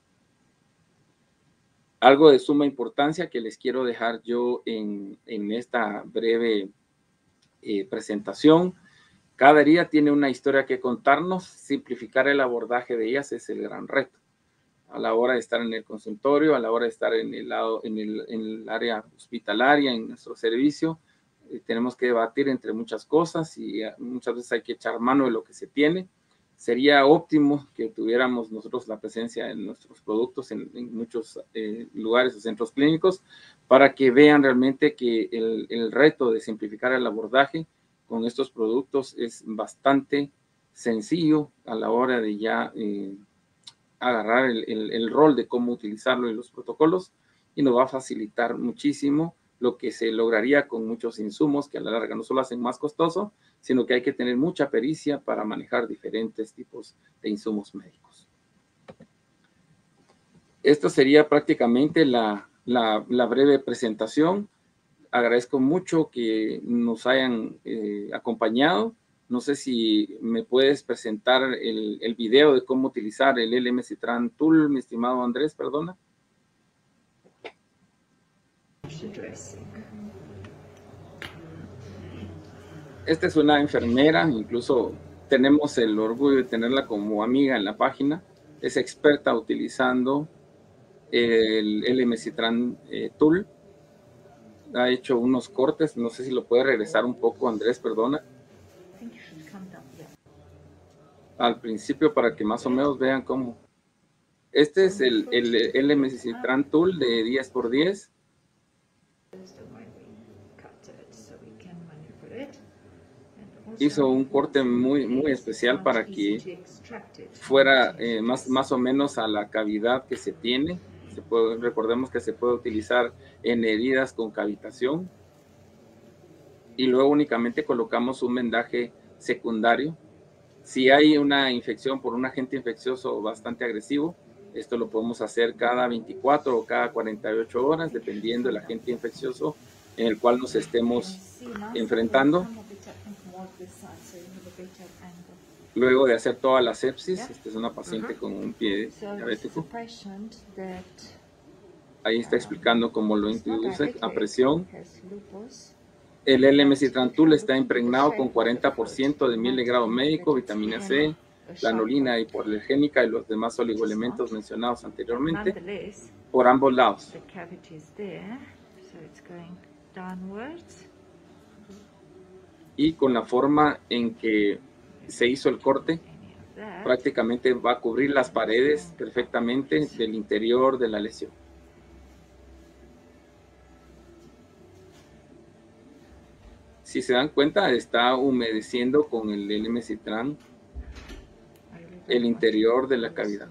Algo de suma importancia que les quiero dejar yo en, en esta breve eh, presentación. Cada herida tiene una historia que contarnos. Simplificar el abordaje de ellas es el gran reto. A la hora de estar en el consultorio, a la hora de estar en el, lado, en el, en el área hospitalaria, en nuestro servicio, eh, tenemos que debatir entre muchas cosas y eh, muchas veces hay que echar mano de lo que se tiene. Sería óptimo que tuviéramos nosotros la presencia de nuestros productos en, en muchos eh, lugares o centros clínicos para que vean realmente que el, el reto de simplificar el abordaje con estos productos es bastante sencillo a la hora de ya eh, agarrar el, el, el rol de cómo utilizarlo en los protocolos, y nos va a facilitar muchísimo lo que se lograría con muchos insumos que a la larga no solo hacen más costoso, sino que hay que tener mucha pericia para manejar diferentes tipos de insumos médicos. Esto sería prácticamente la, la, la breve presentación. Agradezco mucho que nos hayan eh, acompañado. No sé si me puedes presentar el, el video de cómo utilizar el L M Citran Tool, mi estimado Andrés, perdona. Esta es una enfermera, incluso tenemos el orgullo de tenerla como amiga en la página. Es experta utilizando el L M Citran eh, Tool. Ha hecho unos cortes, no sé si lo puede regresar un poco, Andrés, perdona. Al principio para que más o menos vean cómo. Este es el, el L M Citran Tool de diez por diez. Hizo un corte muy, muy especial para que fuera eh, más, más o menos a la cavidad que se tiene. Se puede, recordemos que se puede utilizar en heridas con cavitación. Y luego únicamente colocamos un vendaje secundario. Si hay una infección por un agente infeccioso bastante agresivo, esto lo podemos hacer cada veinticuatro o cada cuarenta y ocho horas, dependiendo del agente infeccioso en el cual nos estemos enfrentando. Luego de hacer toda la sepsis, esta es una paciente con un pie diabético. Ahí está explicando cómo lo introduce a presión. El L M Citran Tool está impregnado con cuarenta por ciento de miel de grado médico, vitamina C, lanolina hipoalergénica y los demás oligoelementos mencionados anteriormente por ambos lados. Y con la forma en que se hizo el corte, prácticamente va a cubrir las paredes perfectamente del interior de la lesión. Si se dan cuenta, está humedeciendo con el L M Citran el interior de la cavidad.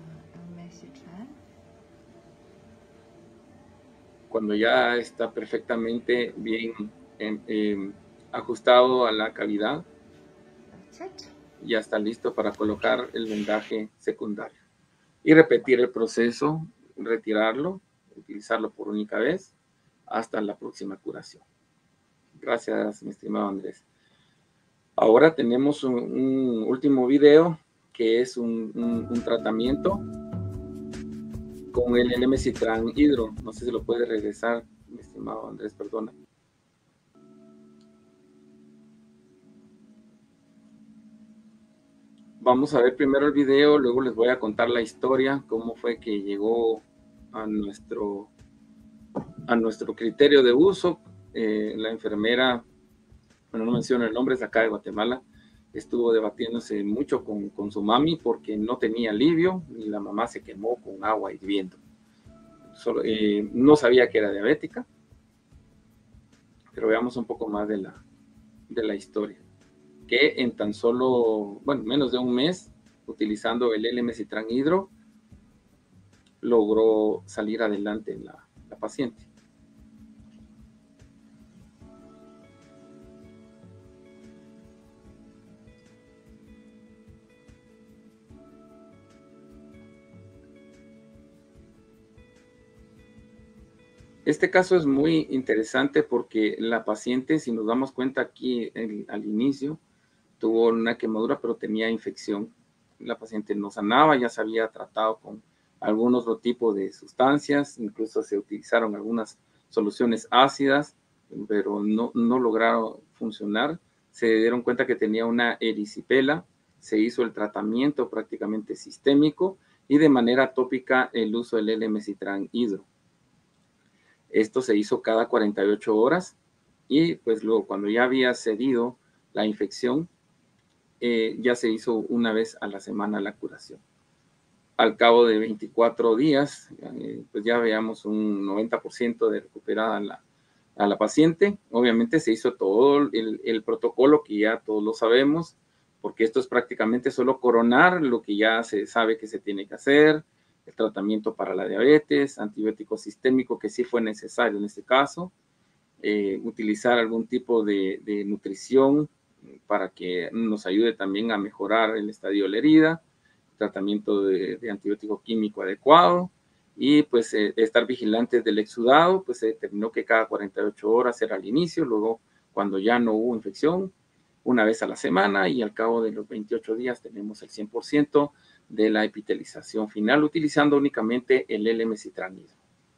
Cuando ya está perfectamente bien eh, eh, ajustado a la cavidad, ya está listo para colocar el vendaje secundario. Y repetir el proceso, retirarlo, utilizarlo por única vez, hasta la próxima curación. Gracias, mi estimado Andrés. Ahora tenemos un, un último video que es un, un, un tratamiento con el L M Citran Hydro. No sé si lo puede regresar, mi estimado Andrés, perdona. Vamos a ver primero el video, luego les voy a contar la historia, cómo fue que llegó a nuestro, a nuestro criterio de uso. Eh, la enfermera, bueno, no menciono el nombre, es de acá de Guatemala, estuvo debatiéndose mucho con, con su mami porque no tenía alivio y la mamá se quemó con agua hirviendo. Solo, eh, no sabía que era diabética, pero veamos un poco más de la, de la historia. Que en tan solo, bueno, menos de un mes, utilizando el L M Citran Hydro, logró salir adelante la, la paciente. Este caso es muy interesante porque la paciente, si nos damos cuenta aquí el, al inicio, tuvo una quemadura, pero tenía infección. La paciente no sanaba, ya se había tratado con algún otro tipo de sustancias, incluso se utilizaron algunas soluciones ácidas, pero no, no lograron funcionar. Se dieron cuenta que tenía una erisipela, se hizo el tratamiento prácticamente sistémico y de manera tópica el uso del L M Citran Hydro. Esto se hizo cada cuarenta y ocho horas y pues luego cuando ya había cedido la infección, Eh, ya se hizo una vez a la semana la curación. Al cabo de veinticuatro días, eh, pues ya veamos un noventa por ciento de recuperada a la, a la paciente. Obviamente se hizo todo el, el protocolo que ya todos lo sabemos, porque esto es prácticamente solo coronar lo que ya se sabe que se tiene que hacer, el tratamiento para la diabetes, antibiótico sistémico que sí fue necesario en este caso, eh, utilizar algún tipo de, de nutrición para que nos ayude también a mejorar el estadio de la herida, tratamiento de, de antibiótico químico adecuado, y pues eh, estar vigilantes del exudado. Pues se determinó que cada cuarenta y ocho horas era al inicio, luego cuando ya no hubo infección, una vez a la semana, y al cabo de los veintiocho días tenemos el cien por ciento de la epitelización final utilizando únicamente el L-mesitranida.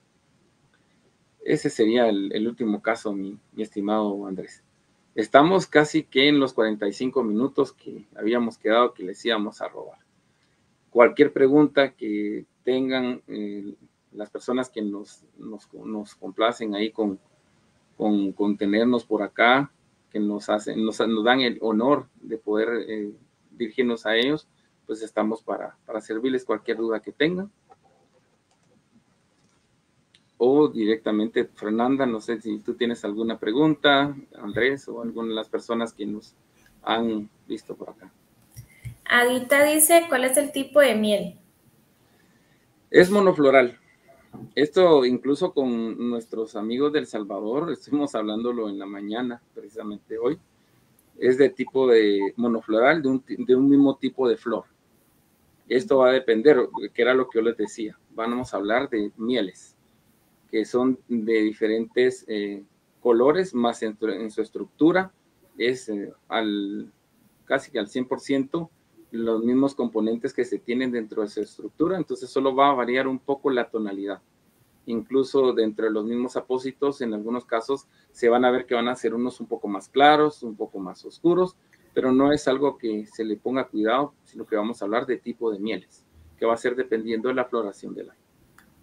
Ese sería el, el último caso, mi, mi estimado Andrés. Estamos casi que en los cuarenta y cinco minutos que habíamos quedado que les íbamos a robar. Cualquier pregunta que tengan eh, las personas que nos, nos, nos complacen ahí con, con, con tenernos por acá, que nos, hacen, nos, nos dan el honor de poder eh, dirigirnos a ellos, pues estamos para, para servirles cualquier duda que tengan. O directamente, Fernanda, no sé si tú tienes alguna pregunta, Andrés, o alguna de las personas que nos han visto por acá. Adita dice, ¿cuál es el tipo de miel? Es monofloral. Esto incluso con nuestros amigos del Salvador, estuvimos hablándolo en la mañana, precisamente hoy. Es de tipo de monofloral, de un, de un mismo tipo de flor. Esto va a depender, que era lo que yo les decía. Vamos a hablar de mieles, que son de diferentes eh, colores, más en, en su estructura. Es eh, al, casi que al cien por ciento los mismos componentes que se tienen dentro de su estructura, entonces solo va a variar un poco la tonalidad. Incluso dentro de los mismos apósitos, en algunos casos se van a ver que van a ser unos un poco más claros, un poco más oscuros, pero no es algo que se le ponga cuidado, sino que vamos a hablar de tipo de mieles, que va a ser dependiendo de la floración del año.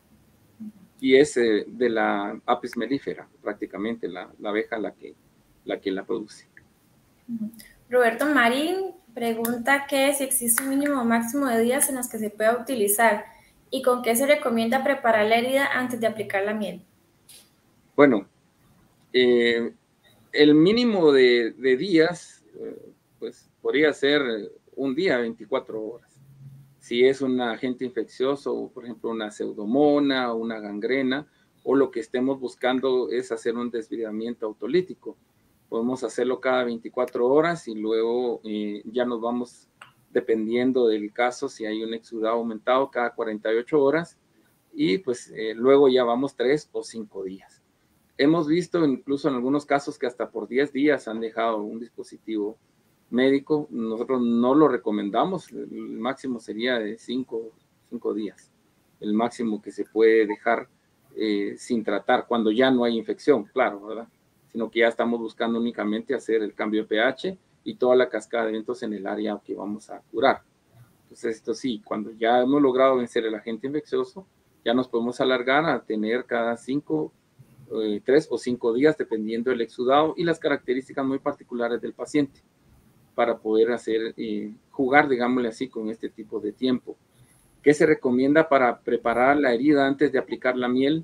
Y es eh, de la Apis mellifera, prácticamente, la, la abeja la que, la que la produce. Roberto Marín pregunta que si existe un mínimo o máximo de días en los que se pueda utilizar y con qué se recomienda preparar la herida antes de aplicar la miel. Bueno, eh, el mínimo de, de días, eh, pues podría ser un día, veinticuatro horas. Si es un agente infeccioso, por ejemplo, una pseudomona o una gangrena, o lo que estemos buscando es hacer un desvidamiento autolítico. Podemos hacerlo cada veinticuatro horas y luego eh, ya nos vamos, dependiendo del caso, si hay un exudado aumentado, cada cuarenta y ocho horas, y pues eh, luego ya vamos tres o cinco días. Hemos visto incluso en algunos casos que hasta por diez días han dejado un dispositivo médico. Nosotros no lo recomendamos, el máximo sería de cinco días, el máximo que se puede dejar eh, sin tratar, cuando ya no hay infección, claro, ¿verdad? Sino que ya estamos buscando únicamente hacer el cambio de pH y toda la cascada de eventos en el área que vamos a curar. Entonces, esto sí, cuando ya hemos logrado vencer el agente infeccioso, ya nos podemos alargar a tener cada cinco, eh, tres o cinco días, dependiendo del exudado y las características muy particulares del paciente, para poder hacer, eh, jugar, digámosle así, con este tipo de tiempo. ¿Qué se recomienda para preparar la herida antes de aplicar la miel?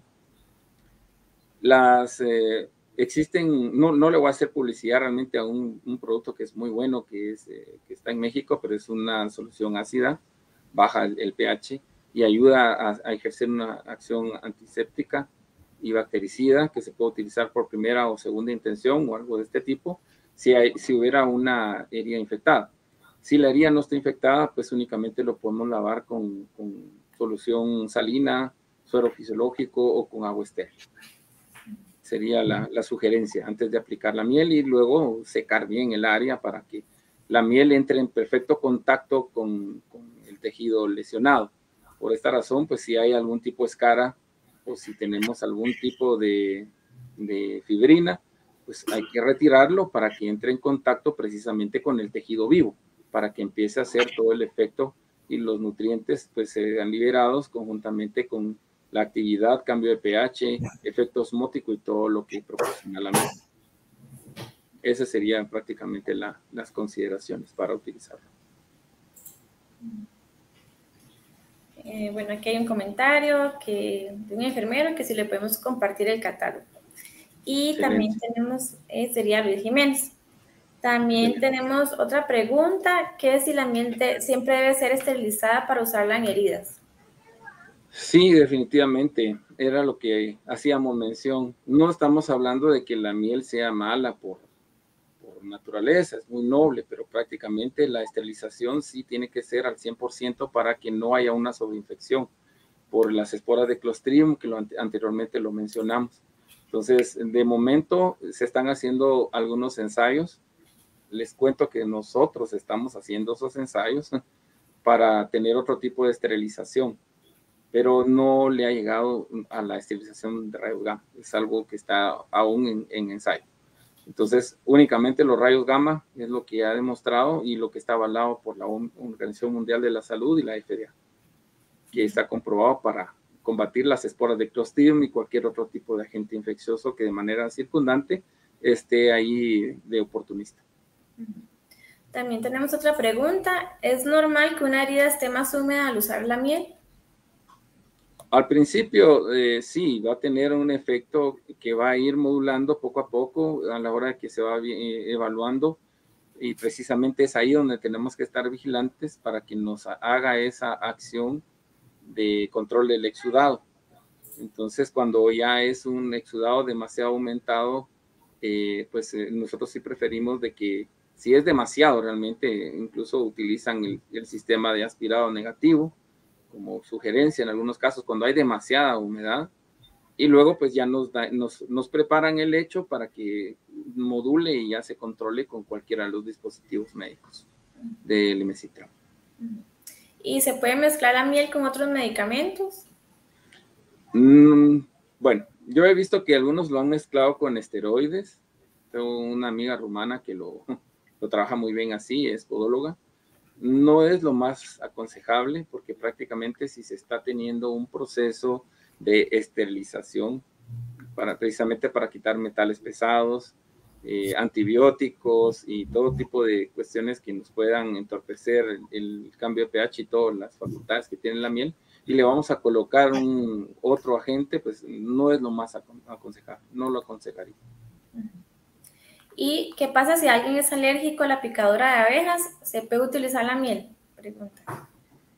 Las... Eh, Existen, no, no le voy a hacer publicidad realmente a un, un producto que es muy bueno, que, es, eh, que está en México, pero es una solución ácida, baja el, el pH y ayuda a, a ejercer una acción antiséptica y bactericida que se puede utilizar por primera o segunda intención o algo de este tipo, si, hay, si hubiera una herida infectada. Si la herida no está infectada, pues únicamente lo podemos lavar con, con solución salina, suero fisiológico o con agua estéril. Sería la, la sugerencia antes de aplicar la miel, y luego secar bien el área para que la miel entre en perfecto contacto con, con el tejido lesionado. Por esta razón, pues si hay algún tipo de escara o si tenemos algún tipo de, de fibrina, pues hay que retirarlo para que entre en contacto precisamente con el tejido vivo, para que empiece a hacer todo el efecto y los nutrientes pues se vean liberados conjuntamente con la actividad, cambio de pH, efecto osmótico y todo lo que proporciona la miel. Esas serían prácticamente la, las consideraciones para utilizarlo. Eh, bueno, aquí hay un comentario que, de un enfermero que si le podemos compartir el catálogo. Y excelente. También tenemos, eh, sería Luis Jiménez. También sí. Tenemos otra pregunta, que es si la miel de, siempre debe ser esterilizada para usarla en heridas. Sí, definitivamente, era lo que hacíamos mención. No estamos hablando de que la miel sea mala por, por naturaleza, es muy noble, pero prácticamente la esterilización sí tiene que ser al cien por ciento para que no haya una sobreinfección por las esporas de Clostridium, que lo, anteriormente lo mencionamos. Entonces, de momento se están haciendo algunos ensayos. Les cuento que nosotros estamos haciendo esos ensayos para tener otro tipo de esterilización, pero no le ha llegado a la esterilización de rayos gamma. Es algo que está aún en, en ensayo. Entonces, únicamente los rayos gamma es lo que ha demostrado y lo que está avalado por la Organización Mundial de la Salud y la F D A, que está comprobado para combatir las esporas de Clostridium y cualquier otro tipo de agente infeccioso que de manera circundante esté ahí de oportunista. También tenemos otra pregunta. ¿Es normal que una herida esté más húmeda al usar la miel? Al principio, eh, sí, va a tener un efecto que va a ir modulando poco a poco a la hora que se va eh, evaluando, y precisamente es ahí donde tenemos que estar vigilantes para que nos haga esa acción de control del exudado. Entonces, cuando ya es un exudado demasiado aumentado, eh, pues eh, nosotros sí preferimos de que, si es demasiado realmente, incluso utilizan el, el sistema de aspirado negativo como sugerencia en algunos casos cuando hay demasiada humedad, y luego pues ya nos, da, nos, nos preparan el lecho para que module y ya se controle con cualquiera de los dispositivos médicos del Limecitram. ¿Y se puede mezclar la miel con otros medicamentos? Mm, bueno, yo he visto que algunos lo han mezclado con esteroides. Tengo una amiga rumana que lo, lo trabaja muy bien así, es podóloga. No es lo más aconsejable porque prácticamente si se está teniendo un proceso de esterilización para, precisamente para quitar metales pesados, eh, antibióticos y todo tipo de cuestiones que nos puedan entorpecer el, el cambio de pH y todas las facultades que tiene la miel, y le vamos a colocar un otro agente, pues no es lo más aconsejable, no lo aconsejaría. ¿Y qué pasa si alguien es alérgico a la picadura de abejas? ¿Se puede utilizar la miel? Pregunta.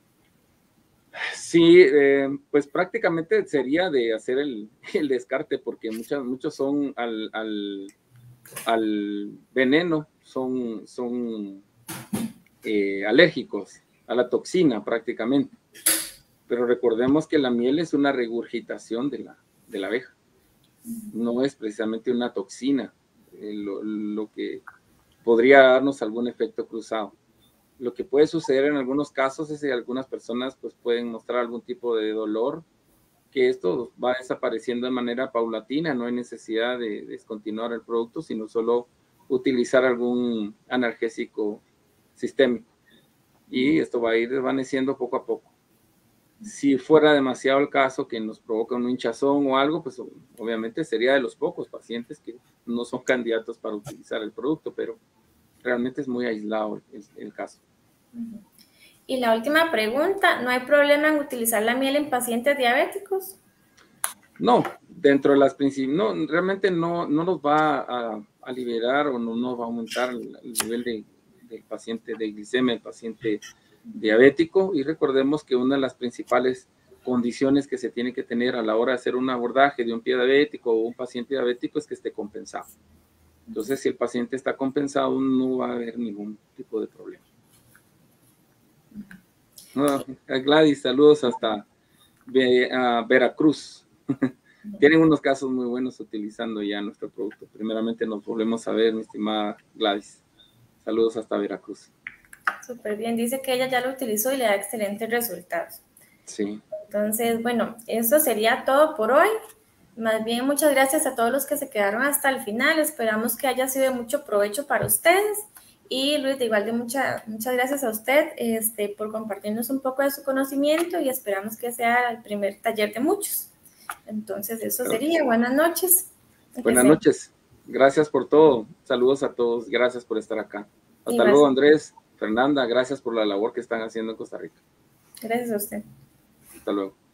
Sí, eh, pues prácticamente sería de hacer el, el descarte, porque muchas, muchos son al, al, al veneno, son, son eh, alérgicos a la toxina prácticamente. Pero recordemos que la miel es una regurgitación de la, de la abeja, no es precisamente una toxina, eh, lo, lo que podría darnos algún efecto cruzado. Lo que puede suceder en algunos casos es que algunas personas pues, pueden mostrar algún tipo de dolor, que esto va desapareciendo de manera paulatina, no hay necesidad de descontinuar el producto, sino solo utilizar algún analgésico sistémico. Y esto va a ir desvaneciendo poco a poco. Si fuera demasiado el caso que nos provoca un hinchazón o algo, pues obviamente sería de los pocos pacientes que no son candidatos para utilizar el producto, pero realmente es muy aislado el, el caso. Y la última pregunta, ¿no hay problema en utilizar la miel en pacientes diabéticos? No, dentro de las principios, no, realmente no, no nos va a, a liberar o no nos va a aumentar el, el nivel de, del paciente de glicemia, el paciente diabético, y recordemos que una de las principales condiciones que se tiene que tener a la hora de hacer un abordaje de un pie diabético o un paciente diabético es que esté compensado. Entonces, si el paciente está compensado, no va a haber ningún tipo de problema. No, Gladys, saludos hasta uh, Veracruz. Tienen unos casos muy buenos utilizando ya nuestro producto. Primeramente nos volvemos a ver, mi estimada Gladys. Saludos hasta Veracruz. Súper bien, dice que ella ya lo utilizó y le da excelentes resultados. Sí. Entonces, bueno, eso sería todo por hoy. Más bien, muchas gracias a todos los que se quedaron hasta el final. Esperamos que haya sido de mucho provecho para ustedes. Y Luis, de igual de mucha, muchas gracias a usted este, por compartirnos un poco de su conocimiento, y esperamos que sea el primer taller de muchos. Entonces, eso sería. Buenas noches. Buenas noches. Gracias por todo. Saludos a todos. Gracias por estar acá. Hasta luego, Andrés, Fernanda. Gracias por la labor que están haciendo en Costa Rica. Gracias a usted. Hasta luego.